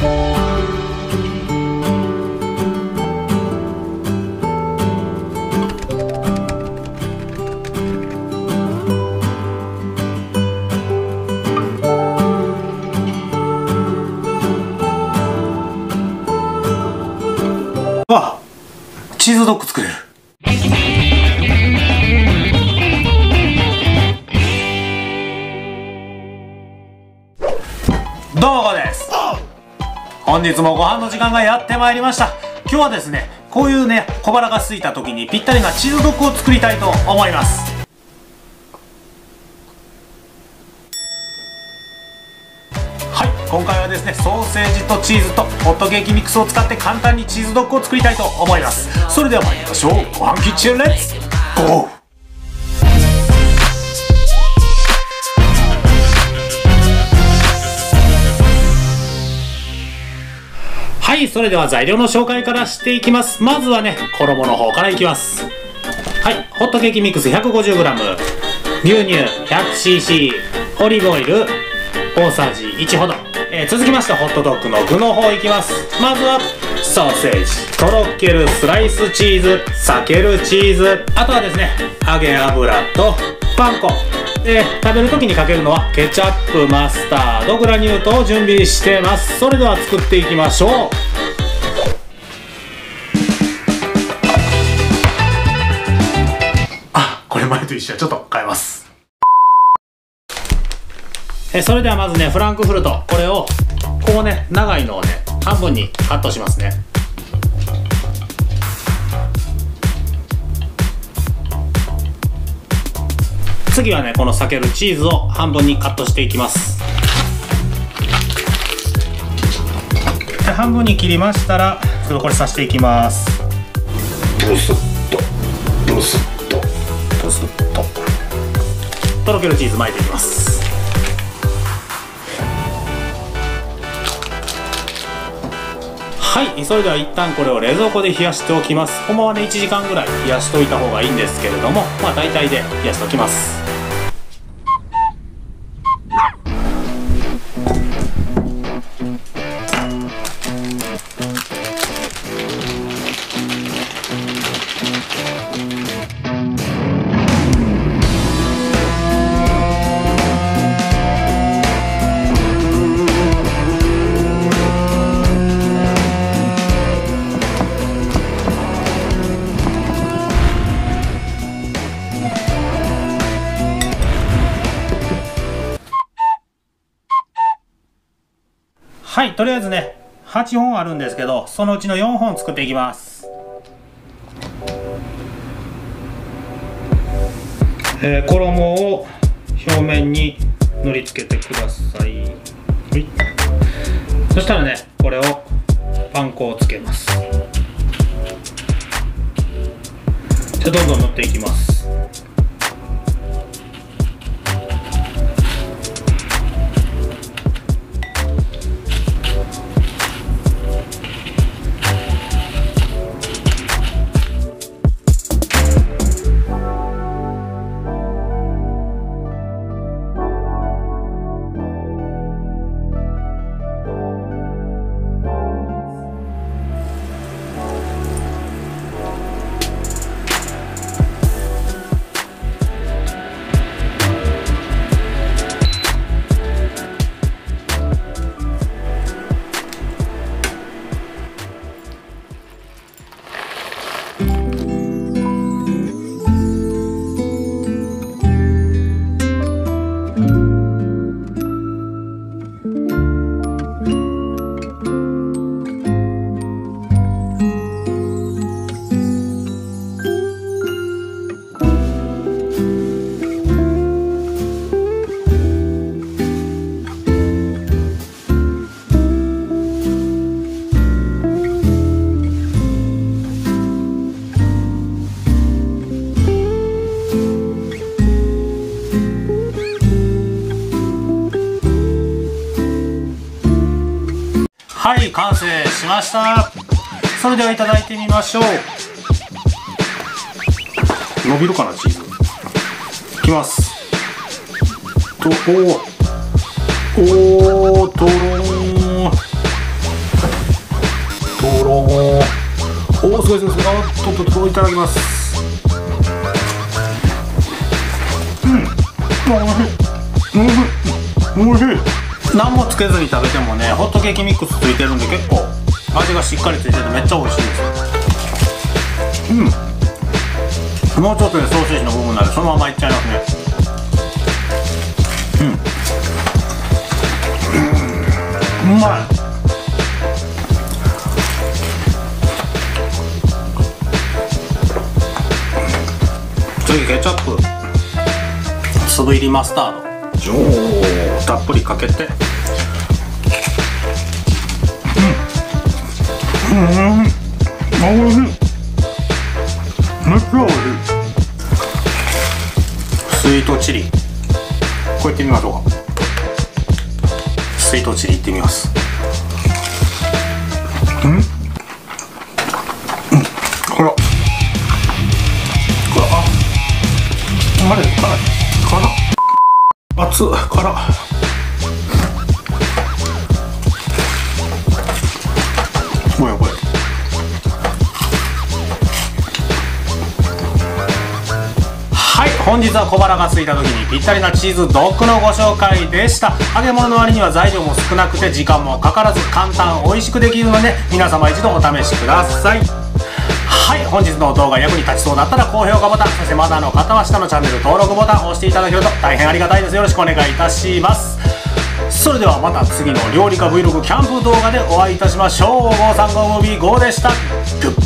あ、チーズドッグ作れる。どうもこうです。本日もご飯の時間がやってまいりました。今日はですね、こういうね、小腹が空いた時にぴったりなチーズドッグを作りたいと思います。はい、今回はですね、ソーセージとチーズとホットケーキミックスを使って簡単にチーズドッグを作りたいと思います。それでは参りましょう。ごはんキッチンレッツゴー。はい、それでは材料の紹介からしていきます。まずはね、衣の方からいきます。はい、ホットケーキミックス 150g、 牛乳 100cc、 オリーブオイル大さじ1ほど。続きましてホットドッグの具の方いきます。まずはソーセージ、とろけるスライスチーズ、裂けるチーズ、あとはですね、揚げ油とパン粉。食べる時にかけるのはケチャップ、マスタード、グラニュー糖を準備してます。それでは作っていきましょう。あ、これ前と一緒はちょっと変えます。それではまずね、フランクフルト、これをこうね、長いのをね、半分にカットしますね。次はね、この裂けるチーズを半分にカットしていきます。半分に切りましたら、ちょっとこれ刺していきます。ブスッとブスッとブスッととろけるチーズ巻いていきます。はい、それでは一旦これを冷蔵庫で冷やしておきます。ほんまはね、1時間ぐらい冷やしておいた方がいいんですけれども、まあ大体で冷やしておきます。はい、とりあえずね、8本あるんですけど、そのうちの4本作っていきます。衣を表面に塗りつけてください。はい、そしたらね、これをパン粉をつけます。じゃあどんどん塗っていきます。はい、完成しました。それではいただいてみましょう。伸びるかな、チーズ。いきます。とろーん。 ごいすごい。といただきます。おいしい。何もつけずに食べてもね、ホットケーキミックスついてるんで結構味がしっかりついててめっちゃ美味しいですよ。もうちょっとでソーセージの部分なんでそのままいっちゃいますね。うまい。次ケチャップ、粒入りマスタードたっぷりかけて、おいしい。めっちゃおいしい。スイートチリ、こうやってみましょうか。スイートチリいってみます。辛っ。あれ辛い。熱っ。辛っ。これはい、本日は小腹が空いた時にぴったりなチーズドッグのご紹介でした。揚げ物の割には材料も少なくて時間もかからず簡単美味しくできるので皆様一度お試しください。はい、本日の動画役に立ちそうだったら高評価ボタン、そしてまだの方は下のチャンネル登録ボタンを押していただけると大変ありがたいです。よろしくお願いいたします。それではまた次の料理家 Vlog キャンプ動画でお会いいたしましょう。ゴーさんゴームービーゴーでした。グッバイ。